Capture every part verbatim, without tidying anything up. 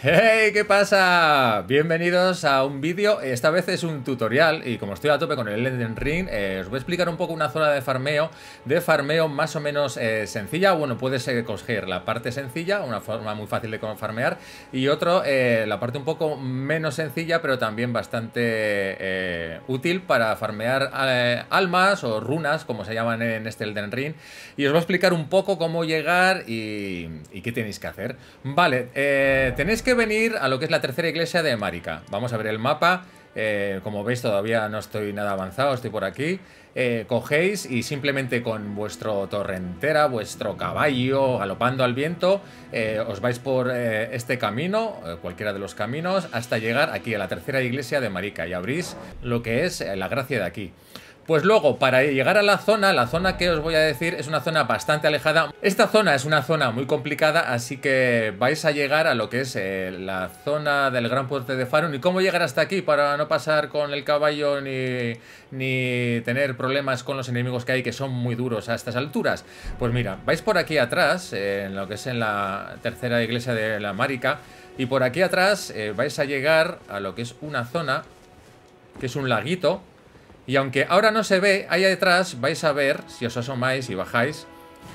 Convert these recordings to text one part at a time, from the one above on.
¡Hey! ¿Qué pasa? Bienvenidos a un vídeo. Esta vez es un tutorial y como estoy a tope con el Elden Ring, eh, os voy a explicar un poco una zona de farmeo, de farmeo más o menos eh, sencilla. Bueno, puedes eh, coger la parte sencilla, una forma muy fácil de farmear, y otro, eh, la parte un poco menos sencilla, pero también bastante eh, útil para farmear eh, almas o runas, como se llaman en este Elden Ring. Y os voy a explicar un poco cómo llegar y, y qué tenéis que hacer. Vale, eh, tenéis que venir a lo que es la tercera iglesia de Marika. Vamos a ver el mapa. Eh, como veis, todavía no estoy nada avanzado, estoy por aquí. Eh, cogéis y simplemente con vuestro torrentera, vuestro caballo, galopando al viento, eh, os vais por eh, este camino, eh, cualquiera de los caminos, hasta llegar aquí a la tercera iglesia de Marika y abrís lo que es eh, la gracia de aquí. Pues luego, para llegar a la zona, la zona que os voy a decir es una zona bastante alejada. Esta zona es una zona muy complicada, así que vais a llegar a lo que es eh, la zona del Gran Puente de Farum. ¿Y cómo llegar hasta aquí para no pasar con el caballo ni, ni tener problemas con los enemigos que hay, que son muy duros a estas alturas? Pues mira, vais por aquí atrás, eh, en lo que es en la tercera iglesia de la Marika, y por aquí atrás eh, vais a llegar a lo que es una zona, que es un laguito. Y aunque ahora no se ve, ahí detrás vais a ver, si os asomáis y bajáis,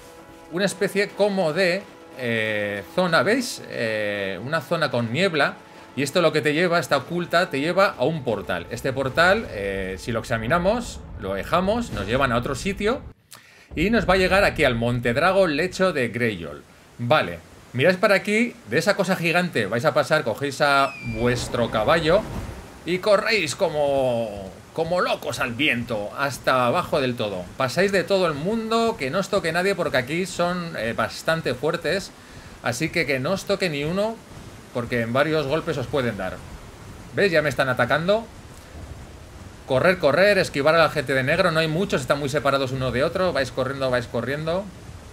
una especie como de eh, zona, ¿veis? Eh, una zona con niebla. Y esto lo que te lleva, está oculta, te lleva a un portal. Este portal, eh, si lo examinamos, lo dejamos, nos llevan a otro sitio y nos va a llegar aquí al Montedrago Lecho de Greyjoy. Vale, miráis para aquí, de esa cosa gigante vais a pasar, cogéis a vuestro caballo y corréis como... como locos al viento, hasta abajo del todo. Pasáis de todo el mundo, que no os toque nadie, porque aquí son eh, bastante fuertes. Así que que no os toque ni uno, porque en varios golpes os pueden dar. ¿Veis? Ya me están atacando. Correr, correr, esquivar a la gente de negro. No hay muchos, están muy separados uno de otro. Vais corriendo, vais corriendo.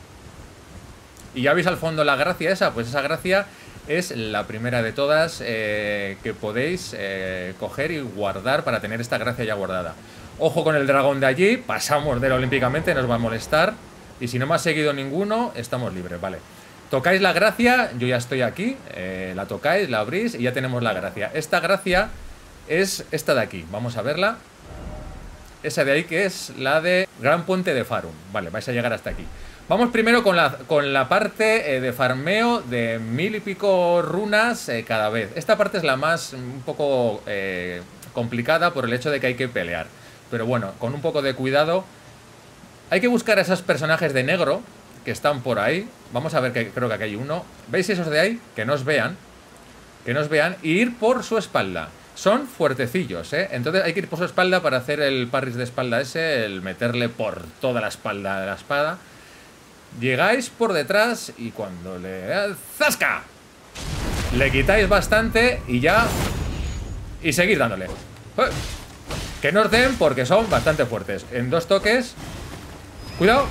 Y ya veis al fondo la gracia esa. Pues esa gracia es la primera de todas eh, que podéis eh, coger y guardar para tener esta gracia ya guardada. Ojo con el dragón de allí, pasamos de él olímpicamente, nos va a molestar. Y si no me ha seguido ninguno, estamos libres, vale. Tocáis la gracia, yo ya estoy aquí, eh, la tocáis, la abrís y ya tenemos la gracia. Esta gracia es esta de aquí, vamos a verla. Esa de ahí que es la de Gran Puente de Farum. Vale, vais a llegar hasta aquí. Vamos primero con la, con la parte eh, de farmeo de mil y pico runas eh, cada vez. Esta parte es la más un poco eh, complicada por el hecho de que hay que pelear. Pero bueno, con un poco de cuidado. Hay que buscar a esos personajes de negro que están por ahí. Vamos a ver, que creo que aquí hay uno. ¿Veis esos de ahí? Que no os vean. Que no os vean. Y ir por su espalda. Son fuertecillos, ¿eh? Entonces hay que ir por su espalda para hacer el parris de espalda ese. El meterle por toda la espalda de la espada. Llegáis por detrás y cuando le... ¡Zasca! Le quitáis bastante y ya... Y seguís dándole. ¡Eh! Que no os den porque son bastante fuertes. En dos toques... ¡Cuidado!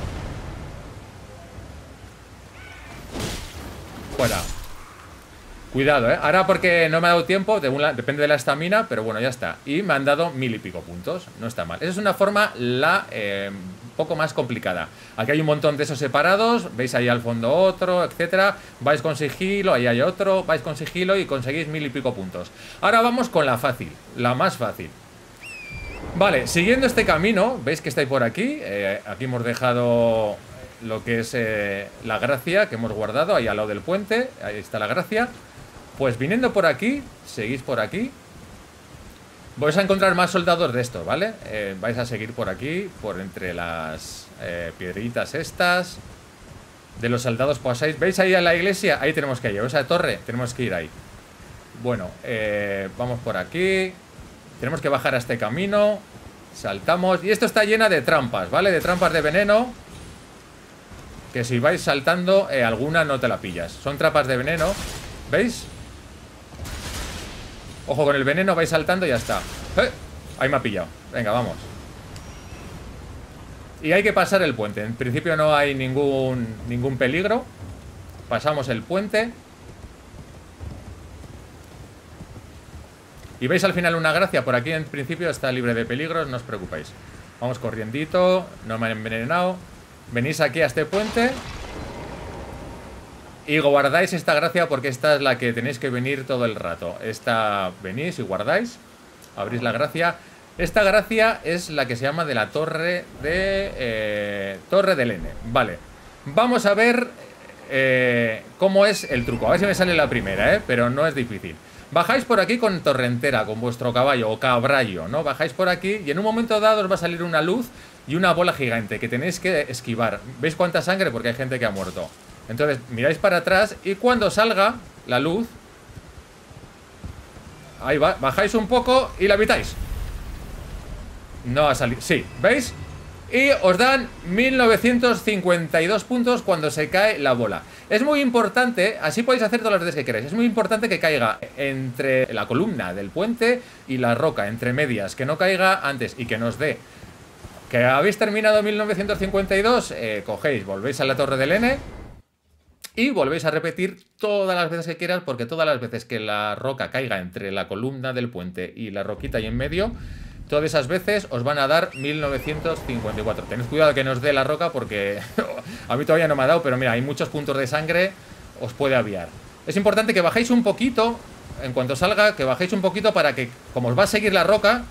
Fuera. Cuidado, ¿eh? Ahora porque no me ha dado tiempo, de una, depende de la estamina, pero bueno, ya está. Y me han dado mil y pico puntos. No está mal. Esa es una forma la... Eh, poco más complicada. Aquí hay un montón de esos separados, veis ahí al fondo otro, etcétera. Vais con sigilo, ahí hay otro, vais con sigilo y conseguís mil y pico puntos. Ahora vamos con la fácil, la más fácil. Vale, siguiendo este camino, veis que estáis por aquí. Eh, aquí hemos dejado lo que es eh, la gracia que hemos guardado ahí al lado del puente. Ahí está la gracia. Pues viniendo por aquí, seguís por aquí. Vais a encontrar más soldados de estos, ¿vale? Eh, vais a seguir por aquí, por entre las eh, piedritas estas. De los soldados pasáis. ¿Veis ahí a la iglesia? Ahí tenemos que ir. Esa torre, tenemos que ir ahí. Bueno, eh, vamos por aquí. Tenemos que bajar a este camino. Saltamos. Y esto está llena de trampas, ¿vale? De trampas de veneno. Que si vais saltando, eh, alguna no te la pillas. Son trampas de veneno. ¿Veis? Ojo con el veneno, vais saltando y ya está. ¡Eh! Ahí me ha pillado. Venga, vamos. Y hay que pasar el puente. En principio no hay ningún, ningún peligro. Pasamos el puente. Y veis al final una gracia. Por aquí en principio está libre de peligros, no os preocupéis. Vamos corriendito. No me han envenenado. Venís aquí a este puente. Y guardáis esta gracia porque esta es la que tenéis que venir todo el rato. Esta venís y guardáis, abrís la gracia. Esta gracia es la que se llama de la torre de... Eh, torre del N. Vale. Vamos a ver eh, cómo es el truco. A ver si me sale la primera, ¿eh? Pero no es difícil. Bajáis por aquí con torrentera, con vuestro caballo o caballo, ¿no? Bajáis por aquí y en un momento dado os va a salir una luz y una bola gigante que tenéis que esquivar. ¿Veis cuánta sangre? Porque hay gente que ha muerto. Entonces miráis para atrás y cuando salga la luz, ahí va, bajáis un poco y la evitáis. No ha salido, sí, ¿veis? Y os dan mil novecientos cincuenta y dos puntos cuando se cae la bola. Es muy importante, así podéis hacer todas las veces que queráis. Es muy importante que caiga entre la columna del puente y la roca, entre medias. Que no caiga antes y que nos dé. Que habéis terminado mil novecientos cincuenta y dos, eh, cogéis, volvéis a la torre del N y volvéis a repetir todas las veces que quieras, porque todas las veces que la roca caiga entre la columna del puente y la roquita ahí en medio, todas esas veces os van a dar mil novecientos cincuenta y cuatro. Tened cuidado que no os dé la roca porque a mí todavía no me ha dado, pero mira, hay muchos puntos de sangre, os puede aviar. Es importante que bajéis un poquito, en cuanto salga, que bajéis un poquito para que, como os va a seguir la roca...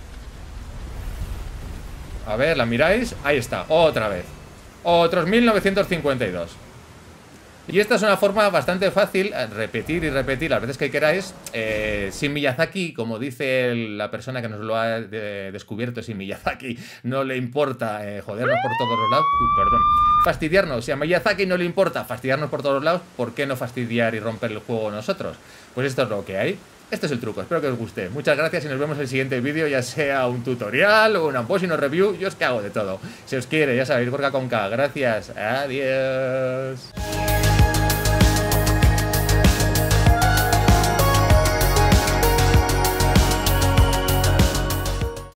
A ver, la miráis, ahí está, otra vez. Otros mil novecientos cincuenta y dos. Y esta es una forma bastante fácil, repetir y repetir las veces que queráis. eh, Sin Miyazaki, como dice la persona que nos lo ha de descubierto, sin Miyazaki no le importa eh, jodernos por todos los lados. Uy, perdón. Fastidiarnos. Si a Miyazaki no le importa fastidiarnos por todos los lados, ¿por qué no fastidiar y romper el juego nosotros? Pues esto es lo que hay. Este es el truco, espero que os guste. Muchas gracias y nos vemos en el siguiente vídeo, ya sea un tutorial o un unboxing o review. Yo os que hago de todo. Si os quiere, ya sabéis, Gorka con K. Gracias. Adiós.